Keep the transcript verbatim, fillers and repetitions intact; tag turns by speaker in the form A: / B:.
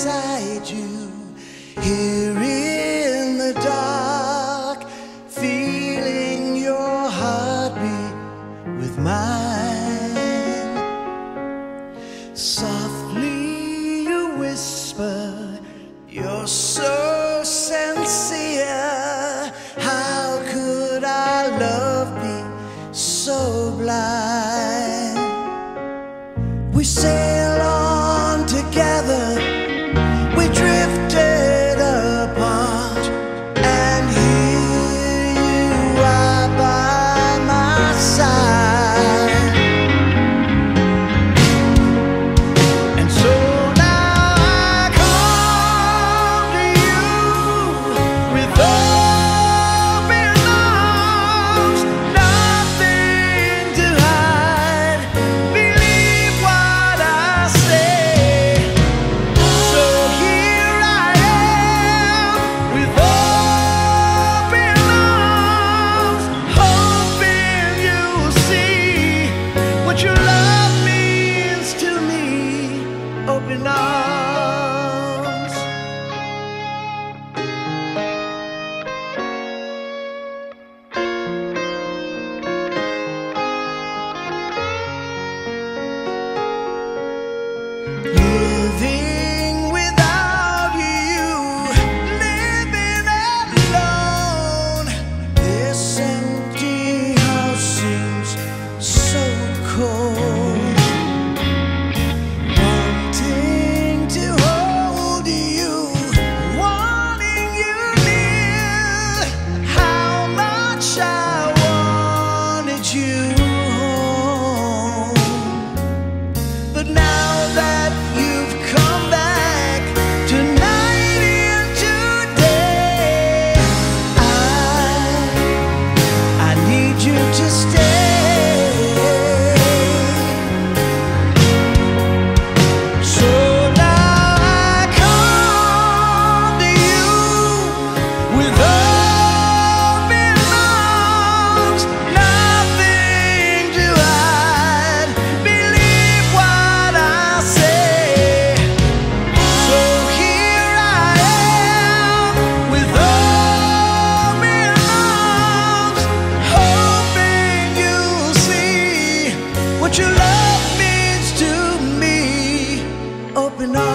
A: beside you, here in the dark, feeling your heartbeat with mine. Softly you whisper, you're so sincere. How could our love be so blind? We sail on together, we drifted apart, and here you are by my side. And so now I come to you with open arms, nothing to hide. Believe what I say. So here I am with open arms, hoping you'll see what your love means to me. Open arms. Living without you, living alone. This empty house seems so cold. Wanting to hold you, wanting you near. How much I wanted you home. But now that you've come back tonight and today, I I need you to stay. So now I come to you with open arms, nothing to hide. Believe what I say. So here I am with open arms, hoping you'll see what your love means to me. Open arms.